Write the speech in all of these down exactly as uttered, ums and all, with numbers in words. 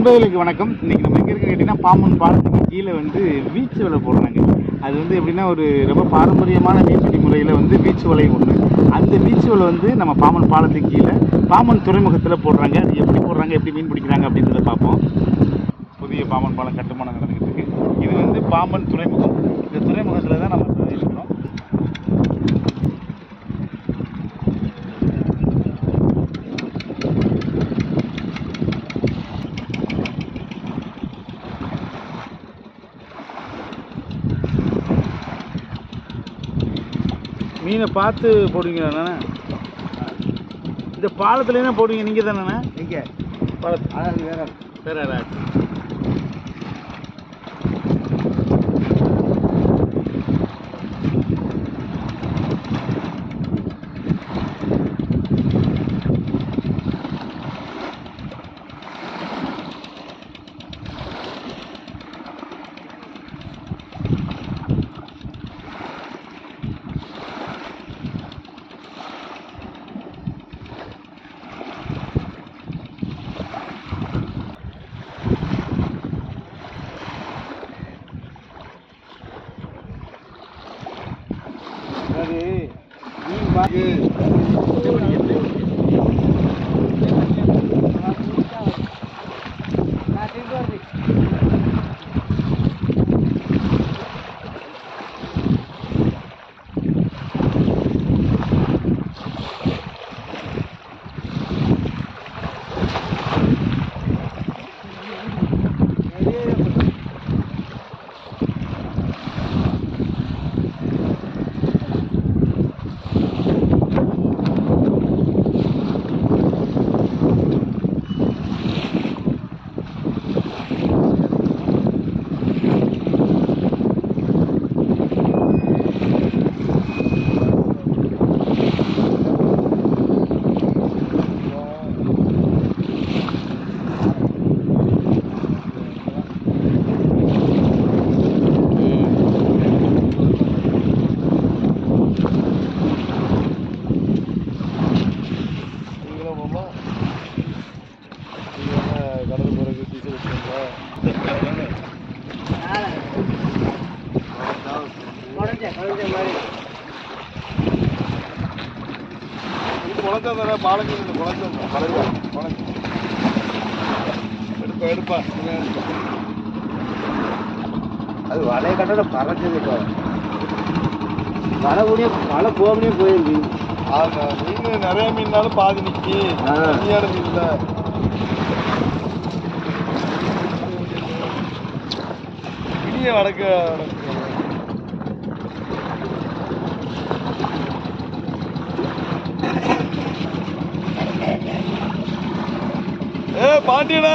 நண்பர்களுக்கு வணக்கம். இன்றைக்கி நம்ம எங்கே இருக்குன்னு கேட்டிங்கன்னா, பாம்பன் பாலத்துக்கு கீழே வந்து வீச்சு வலை போடுறாங்க. அது வந்து எப்படின்னா, ஒரு ரொம்ப பாரம்பரியமான மீன்பிடி முறையில் வந்து வீச்சு வலை ஒன்று. அந்த வீச்சு வலை வந்து நம்ம பாம்பன் பாலத்துக்கு கீழே பாம்பன் துறைமுகத்தில் போடுறாங்க. அது எப்படி போடுறாங்க, எப்படி மீன் பிடிக்கிறாங்க அப்படின்றத பார்ப்போம். புதிய பாம்பன் பாலம் கட்டுமானம் நடந்துக்கிட்டு இருக்கு. இது வந்து பாம்பன் துறைமுகம். இந்த துறைமுகத்தில் தான் நம்ம இருக்கிறோம். மீனை பார்த்து போடுவீங்களா? இந்த பாலத்துல என்ன போடுவீங்க? நீங்கள் தானே? எங்கே பாலத்து? அதாவது வேற வேற வேற மீன் பாக்கு கடல் பிறகு டீசல் குளத்தம் தர பாலக்கு குளத்தம் எடுப்பா எடுப்பா அது வலையை கட்டட பறஞ்சது வலை கூடிய மழை போகவே போயிருக்கு. மீன் நிறைய மீன்னாலும் பாதி நிற்கி கம்மியான மீன் தான். இனிய வடக்கு ஏ பாண்டியனா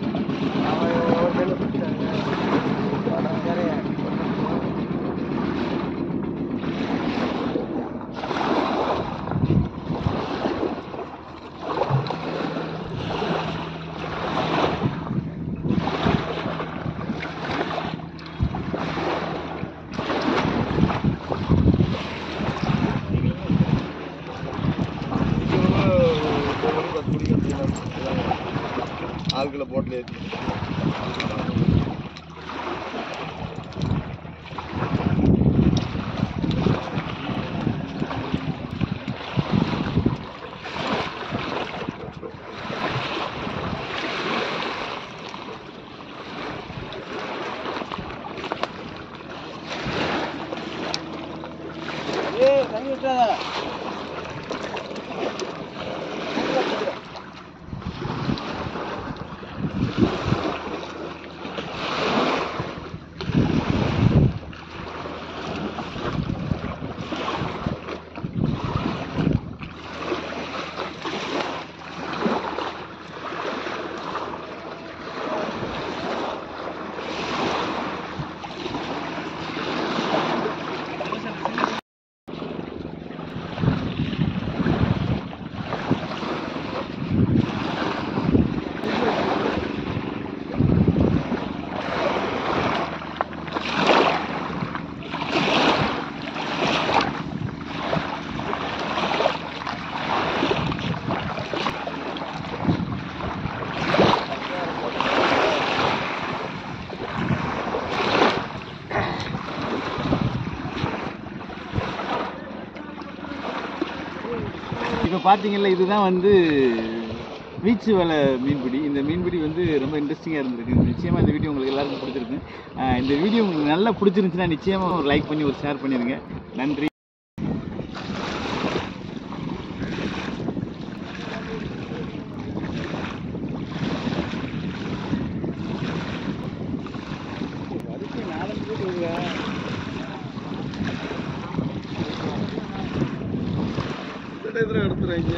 ஆளுக்குள்ள போட்டில் ஏற்றி ஏ தண்ணி விட்டாத பார்த்தீங்கல்ல, இதுதான் வந்து வீச்சு வலை மீன்பிடி. இந்த மீன்பிடி வந்து ரொம்ப இன்ட்ரெஸ்டிங்காக இருந்திருக்கு. நிச்சயமாக இந்த வீடியோ உங்களுக்கு எல்லாருக்கும் பிடிச்சிருக்கு. இந்த வீடியோ உங்களுக்கு நல்லா பிடிச்சிருந்துச்சுன்னா நிச்சயமாக ஒரு லைக் பண்ணி ஒரு ஷேர் பண்ணிடுங்க. நன்றி. எடுத்துறாங்க.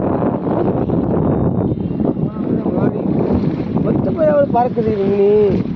பறக்குது நீ